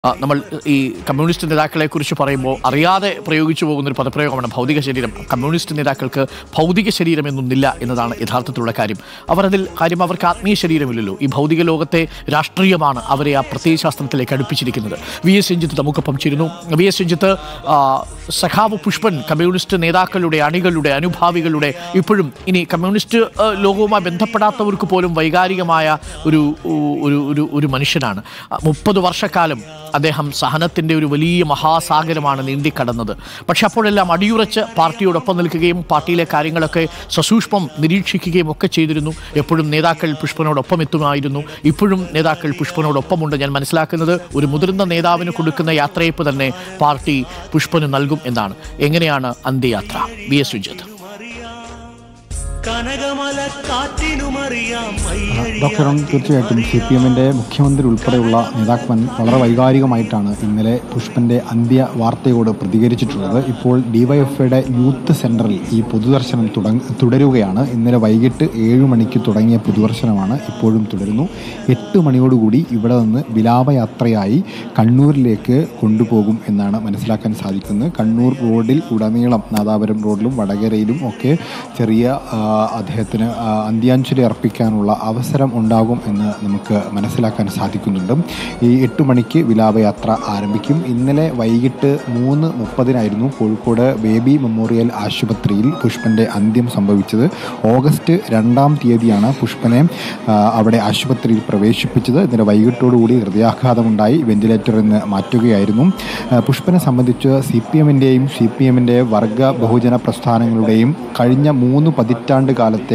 നമ്മൾ ഈ കമ്മ്യൂണിസ്റ്റ് നേതാക്കളെക്കുറിച്ച് പറയുമ്പോൾ അറിയാതെ പ്രയോഗിച്ചു പോകുന്നൊരു പദപ്രയോഗമാണ് ഭൗതിക ശരീരം. കമ്മ്യൂണിസ്റ്റ് നേതാക്കൾക്ക് ഭൗതിക ശരീരം എന്നൊന്നില്ല എന്നതാണ് യഥാർത്ഥത്തിലുള്ള കാര്യം. അവർക്ക് ആത്മീയ ശരീരമില്ലല്ലോ. ഈ ഭൗതിക ലോകത്തെ രാഷ്ട്രീയമാണ് അവരെ ആ പ്രത്യയശാസ്ത്രത്തിലേക്ക് അടുപ്പിച്ചിരിക്കുന്നത്. VS രഞ്ജിത്ത് നമുക്കൊപ്പം ചേരുന്നു. VS രഞ്ജിത്ത്, സഖാവ് പുഷ്പൻ കമ്മ്യൂണിസ്റ്റ് നേതാക്കളുടെ, അണികളുടെ, അനുഭാവികളുടെ, ഇപ്പോഴും ഇനി കമ്മ്യൂണിസ്റ്റ് ലോകവുമായി ബന്ധപ്പെടാത്തവർക്ക് പോലും വൈകാരികമായ ഒരു മനുഷ്യനാണ്. 30 വർഷക്കാലം അദ്ദേഹം സഹനത്തിൻ്റെ ഒരു വലിയ മഹാസാഗരമാണ് നീന്തിക്കടന്നത്. പക്ഷെ അപ്പോഴെല്ലാം അടിയുറച്ച് പാർട്ടിയോടൊപ്പം നിൽക്കുകയും പാർട്ടിയിലെ കാര്യങ്ങളൊക്കെ സസൂക്ഷ്മം നിരീക്ഷിക്കുകയും ഒക്കെ ചെയ്തിരുന്നു. എപ്പോഴും നേതാക്കൾ പുഷ്പനോടൊപ്പം എത്തുമായിരുന്നു. ഇപ്പോഴും നേതാക്കൾ പുഷ്പനോടൊപ്പമുണ്ട്. ഞാൻ മനസ്സിലാക്കുന്നത് ഒരു മുതിർന്ന നേതാവിന് കൊടുക്കുന്ന യാത്രയപ്പ് തന്നെ പാർട്ടി പുഷ്പന് നൽകും എന്നാണ്. എങ്ങനെയാണ് അന്ത്യയാത്ര? VS രഞ്ജിത്ത്. ഡോക്ടർ തീർച്ചയായിട്ടും CPM-ന്റെ മുഖ്യമന്ത്രി ഉൾപ്പെടെയുള്ള നേതാക്കൾ വളരെ വൈകാരികമായിട്ടാണ് ഇന്നലെ പുഷ്പന്റെ അന്ത്യ വാർത്തയോട് പ്രതികരിച്ചിട്ടുള്ളത്. ഇപ്പോൾ DYFIയുടെ യൂത്ത് സെന്ററിൽ ഈ പൊതുദർശനം തുടരുകയാണ്. ഇന്നലെ വൈകിട്ട് 7 മണിക്ക് തുടങ്ങിയ പൊതുദർശനമാണ് ഇപ്പോഴും തുടരുന്നു. 8 മണിയോടുകൂടി ഇവിടെ നിന്ന് വിലാപയാത്രയായി കണ്ണൂരിലേക്ക് കൊണ്ടുപോകും എന്നാണ് മനസ്സിലാക്കാൻ സാധിക്കുന്നത്. കണ്ണൂർ റോഡിൽ ഉടനീളം, നാദാപുരം റോഡിലും വടകരയിലും ഒക്കെ ചെറിയ അദ്ദേഹത്തിന് അന്ത്യാഞ്ജലി അർപ്പിക്കാനുള്ള അവസരം ഉണ്ടാകും എന്ന് നമുക്ക് മനസ്സിലാക്കാൻ സാധിക്കുന്നുണ്ട്. ഈ 8 മണിക്ക് വിലാപയാത്ര ആരംഭിക്കും. ഇന്നലെ വൈകിട്ട് 3:30 കോഴിക്കോട് ബേബി മെമ്മോറിയൽ ആശുപത്രിയിൽ പുഷ്പൻ്റെ അന്ത്യം സംഭവിച്ചത്. ഓഗസ്റ്റ് 2-ാം തീയതിയാണ് പുഷ്പനെ അവിടെ ആശുപത്രിയിൽ പ്രവേശിപ്പിച്ചത്. ഇന്നലെ വൈകിട്ടോടുകൂടി ഹൃദയാഘാതമുണ്ടായി വെന്റിലേറ്ററിൽ നിന്ന് മാറ്റുകയായിരുന്നു. പുഷ്പനെ സംബന്ധിച്ച് CPM-ന്റെ വർഗ ബഹുജന പ്രസ്ഥാനങ്ങളുടെയും കഴിഞ്ഞ 3 പതിറ്റാണ്ട് കാലത്തെ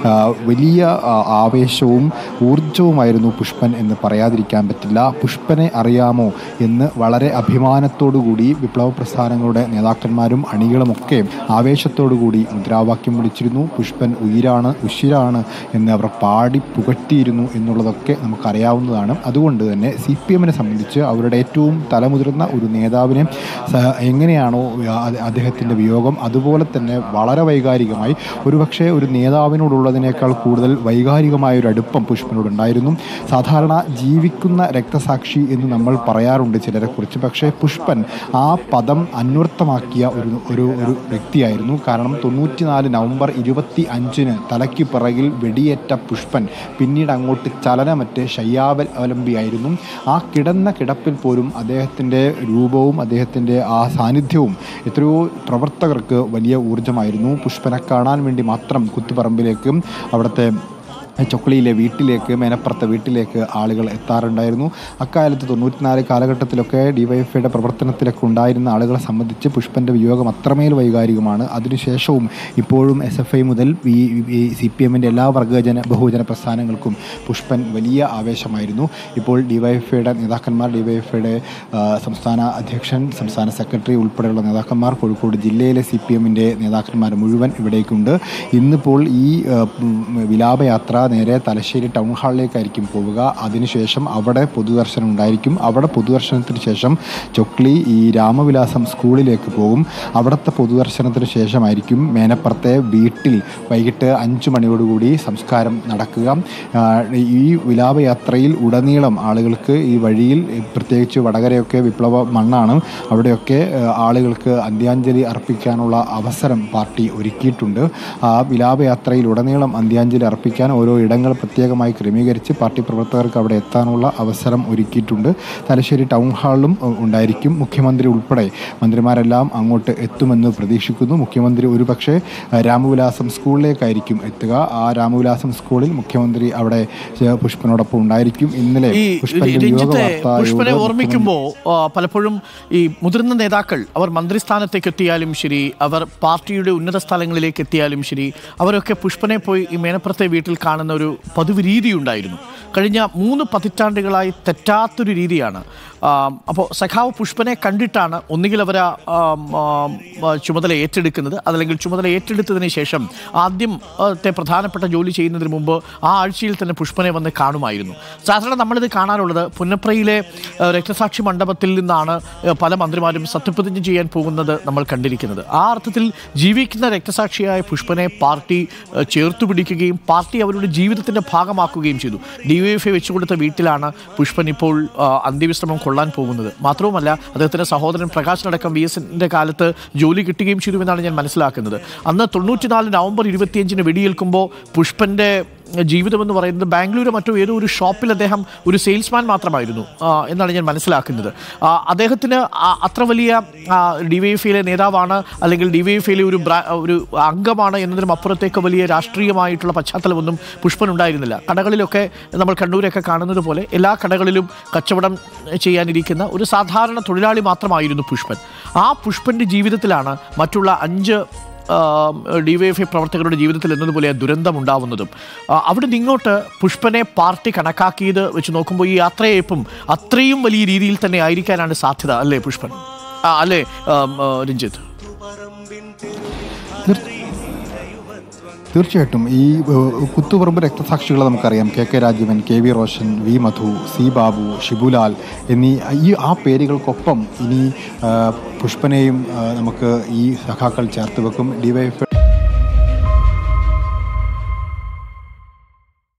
വലിയ ആവേശവും ഊർജവുമായിരുന്നു പുഷ്പൻ എന്ന് പറയാതിരിക്കാൻ പറ്റില്ല. പുഷ്പനെ അറിയാമോ എന്ന് വളരെ അഭിമാനത്തോടുകൂടി വിപ്ലവ പ്രസ്ഥാനങ്ങളുടെ നേതാക്കന്മാരും അണികളുമൊക്കെ ആവേശത്തോടുകൂടി മുദ്രാവാക്യം വിളിച്ചിരുന്നു. പുഷ്പൻ ഉയിരാണ്, ഉശിരാണ് എന്ന് അവർ പാടി പുകഴ്ത്തിയിരുന്നു എന്നുള്ളതൊക്കെ നമുക്കറിയാവുന്നതാണ്. അതുകൊണ്ട് തന്നെ CPM-നെ സംബന്ധിച്ച് അവരുടെ ഏറ്റവും തലമുതിർന്ന ഒരു നേതാവിനെ എങ്ങനെയാണോ അദ്ദേഹത്തിൻ്റെ വിയോഗം, അതുപോലെ തന്നെ വളരെ വൈകാരികമായി, ഒരുപക്ഷെ ഒരു നേതാവിനോടുള്ളതിനേക്കാൾ കൂടുതൽ വൈകാരികമായൊരു അടുപ്പം പുഷ്പനോടുണ്ടായിരുന്നു. സാധാരണ ജീവിക്കുന്ന രക്തസാക്ഷി എന്ന് നമ്മൾ പറയാറുണ്ട് ചിലരെക്കുറിച്ച്. പക്ഷേ പുഷ്പൻ ആ പദം അന്വർത്ഥമാക്കിയ ഒരു വ്യക്തിയായിരുന്നു. കാരണം 94 നവംബർ 25-ന് തലയ്ക്ക് പിറകിൽ വെടിയേറ്റ പുഷ്പൻ പിന്നീട് അങ്ങോട്ട് ചലനമറ്റ് ശയ്യാവലംബിയായിരുന്നു. ആ കിടന്ന കിടപ്പിൽ പോലും അദ്ദേഹത്തിൻ്റെ രൂപവും അദ്ദേഹത്തിൻ്റെ ആ സാന്നിധ്യവും എത്രയോ പ്രവർത്തകർക്ക് വലിയ ഊർജ്ജമായിരുന്നു. പുഷ്പനെ കാണാൻ വേണ്ടി മാത്രം കുത്തുപറമ്പിലേക്കും അവിടുത്തെ ചൊക്ലിയിലെ വീട്ടിലേക്ക്, മേനപ്പുറത്തെ വീട്ടിലേക്ക് ആളുകൾ എത്താറുണ്ടായിരുന്നു. അക്കാലത്ത് 94 കാലഘട്ടത്തിലൊക്കെ DYFIയുടെ പ്രവർത്തനത്തിലൊക്കെ ഉണ്ടായിരുന്ന ആളുകളെ സംബന്ധിച്ച് പുഷ്പൻ്റെ വിയോഗം അത്രമേൽ വൈകാരികമാണ്. അതിനുശേഷവും ഇപ്പോഴും SFI മുതൽ ഈ CPM-ന്റെ എല്ലാ ബഹുജന പ്രസ്ഥാനങ്ങൾക്കും പുഷ്പൻ വലിയ ആവേശമായിരുന്നു. ഇപ്പോൾ DYFIയുടെ നേതാക്കന്മാർ, DYFIയുടെ സംസ്ഥാന അധ്യക്ഷൻ, സംസ്ഥാന സെക്രട്ടറി ഉൾപ്പെടെയുള്ള നേതാക്കന്മാർ, കോഴിക്കോട് ജില്ലയിലെ CPM-ന്റെ നേതാക്കന്മാർ മുഴുവൻ ഇവിടേക്കുണ്ട്. ഇന്നിപ്പോൾ ഈ വിലാപയാത്ര നേരെ തലശ്ശേരി ടൗൺ ഹാളിലേക്കായിരിക്കും പോവുക. അതിനുശേഷം അവിടെ പൊതുദർശനം ഉണ്ടായിരിക്കും. അവിടെ പൊതുദർശനത്തിന് ശേഷം ചൊക്ലി ഈ രാമവിലാസം സ്കൂളിലേക്ക് പോകും. അവിടുത്തെ പൊതുദർശനത്തിന് ശേഷമായിരിക്കും മേനപ്പുറത്തെ വീട്ടിൽ വൈകിട്ട് 5 മണിയോടുകൂടി സംസ്കാരം നടക്കുക. ഈ വിലാപയാത്രയിൽ ഉടനീളം ആളുകൾക്ക് ഈ വഴിയിൽ, പ്രത്യേകിച്ച് വടകരയൊക്കെ വിപ്ലവ മണ്ണാണ്, അവിടെയൊക്കെ ആളുകൾക്ക് അന്ത്യാഞ്ജലി അർപ്പിക്കാനുള്ള അവസരം പാർട്ടി ഒരുക്കിയിട്ടുണ്ട്. ആ വിലാപയാത്രയിൽ ഉടനീളം അന്ത്യാഞ്ജലി അർപ്പിക്കാൻ ഓരോ ഇടങ്ങൾ പ്രത്യേകമായി ക്രമീകരിച്ച് പാർട്ടി പ്രവർത്തകർക്ക് അവിടെ എത്താനുള്ള അവസരം ഒരുക്കിയിട്ടുണ്ട്. തലശ്ശേരി ടൗൺ ഹാളിലും ഉണ്ടായിരിക്കും. മുഖ്യമന്ത്രി ഉൾപ്പെടെ മന്ത്രിമാരെല്ലാം അങ്ങോട്ട് എത്തുമെന്ന് പ്രതീക്ഷിക്കുന്നു. മുഖ്യമന്ത്രി ഒരുപക്ഷെ രാമവിലാസം സ്കൂളിലേക്കായിരിക്കും എത്തുക. ആ രാമവിലാസം സ്കൂളിൽ മുഖ്യമന്ത്രി അവിടെ പുഷ്പനോടൊപ്പം ഉണ്ടായിരിക്കും. ഇന്നലെ പുഷ്പനെ ഓർമ്മിക്കുമ്പോൾ പലപ്പോഴും ഈ മുതിർന്ന നേതാക്കൾ, അവർ മന്ത്രിസ്ഥാനത്തേക്ക് എത്തിയാലും ശരി, അവർ പാർട്ടിയുടെ ഉന്നത സ്ഥലങ്ങളിലേക്ക് എത്തിയാലും ശരി, അവരൊക്കെ പുഷ്പനെ പോയി ഈ മേനപ്പുറത്തെ വീട്ടിൽ കാണുന്ന ഒരു പതിവ് രീതിയുണ്ടായിരുന്നു. കഴിഞ്ഞ 3 പതിറ്റാണ്ടുകളായി തെറ്റാത്തൊരു രീതിയാണ്. അപ്പോൾ സഖാവ് പുഷ്പനെ കണ്ടിട്ടാണ് ഒന്നുകിൽ അവർ ചുമതല ഏറ്റെടുക്കുന്നത്, അതല്ലെങ്കിൽ ചുമതല ഏറ്റെടുത്തതിന് ശേഷം ആദ്യത്തെ പ്രധാനപ്പെട്ട ജോലി ചെയ്യുന്നതിന് മുമ്പ് ആ ആഴ്ചയിൽ തന്നെ പുഷ്പനെ വന്ന് കാണുമായിരുന്നു. സാധാരണ നമ്മളിത് കാണാറുള്ളത് പുന്നപ്രയിലെ രക്തസാക്ഷി മണ്ഡപത്തിൽ നിന്നാണ് പല മന്ത്രിമാരും സത്യപ്രതിജ്ഞ ചെയ്യാൻ പോകുന്നത് നമ്മൾ കണ്ടിരിക്കുന്നത്. ആ അർത്ഥത്തിൽ ജീവിക്കുന്ന രക്തസാക്ഷിയായ പുഷ്പനെ പാർട്ടി ചേർത്തുപിടിക്കുകയും പാർട്ടി അവരുടെ ജീവിതത്തിൻ്റെ ഭാഗമാക്കുകയും ചെയ്തു. DYFI വെച്ചുകൊടുത്ത വീട്ടിലാണ് പുഷ്പൻ ഇപ്പോൾ അന്ത്യവിശ്രമം കൊള്ളാൻ പോകുന്നത്. മാത്രവുമല്ല അദ്ദേഹത്തിൻ്റെ സഹോദരൻ പ്രകാശനടക്കം VSന്റെ കാലത്ത് ജോലി കിട്ടുകയും ചെയ്തുവെന്നാണ് ഞാൻ മനസ്സിലാക്കുന്നത്. അന്ന് 94 നവംബർ 25 വെടിയേൽക്കുമ്പോൾ പുഷ്പൻ്റെ ജീവിതമെന്ന് പറയുന്നത് ബാംഗ്ലൂരോ മറ്റോ ഏതോ ഒരു ഷോപ്പിൽ അദ്ദേഹം ഒരു സെയിൽസ്മാൻ മാത്രമായിരുന്നു എന്നാണ് ഞാൻ മനസ്സിലാക്കുന്നത്. അദ്ദേഹത്തിന് അത്ര വലിയ DYFIയിലെ നേതാവാണ് അല്ലെങ്കിൽ DYFIയിലെ ഒരു അംഗമാണ് എന്നതിനും അപ്പുറത്തേക്ക് വലിയ രാഷ്ട്രീയമായിട്ടുള്ള പശ്ചാത്തലമൊന്നും പുഷ്പനുണ്ടായിരുന്നില്ല. കടകളിലൊക്കെ നമ്മൾ കണ്ണൂരൊക്കെ കാണുന്നത് പോലെ എല്ലാ കടകളിലും കച്ചവടം ചെയ്യാനിരിക്കുന്ന ഒരു സാധാരണ തൊഴിലാളി മാത്രമായിരുന്നു പുഷ്പൻ. ആ പുഷ്പൻ്റെ ജീവിതത്തിലാണ് മറ്റുള്ള 5 DYFI പ്രവർത്തകരുടെ ജീവിതത്തിൽ എന്നതുപോലെ ദുരന്തമുണ്ടാവുന്നതും. അവിടെ നിന്നിങ്ങോട്ട് പുഷ്പനെ പാർട്ടി കണക്കാക്കിയത് വെച്ച് നോക്കുമ്പോൾ ഈ യാത്രയയപ്പും അത്രയും വലിയ രീതിയിൽ തന്നെ ആയിരിക്കാനാണ് സാധ്യത, അല്ലേ പുഷ്പൻ? അല്ലേ രഞ്ജിത്ത്? തീർച്ചയായിട്ടും ഈ കുത്തുപറമ്പ് രക്തസാക്ഷികളെ നമുക്കറിയാം. KK Rajeevan, KV Roshan, V മധു, C ബാബു, ഷിബുലാൽ എന്നീ ആ പേരുകൾക്കൊപ്പം ഇനി പുഷ്പനെയും നമുക്ക് ഈ സഖാക്കൾ ചേർത്ത് വെക്കും. DYFI